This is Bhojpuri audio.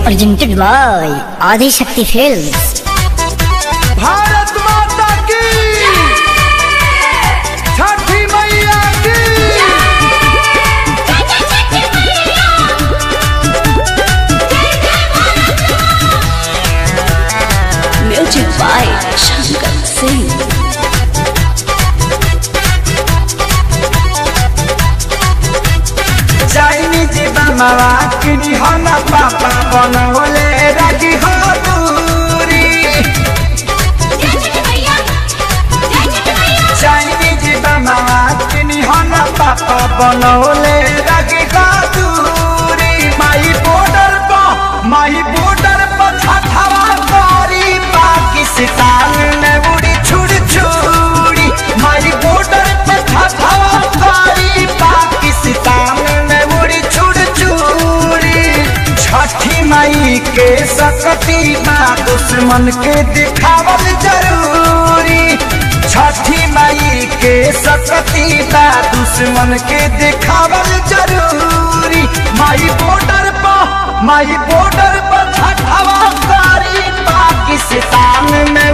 presented by Adi Shakti Films. Bharat माता की छठी मैया की music by Shankar Singh. Chinese बमवा किनी हो ना पापा बनवले राजी हो दूरी। चाइनीज बमवा किनी हो ना पापा बनवले राजी हो दूरी। माई बॉर्डर पर छठवा करी पाकिस्तान में उड़ी छुड़ छुड़ी। माई बॉर्डर पर छठवा करी पाकिस्तान में उड़ी छुड़ छुड़ी। छठी माई के सकती बा दुश्मन के दिखावल जरूरी। छठी माई के सकती बा दुश्मन के दिखावल जरूरी। माई बॉर्डर पर छठवा करी पाकिस्तान में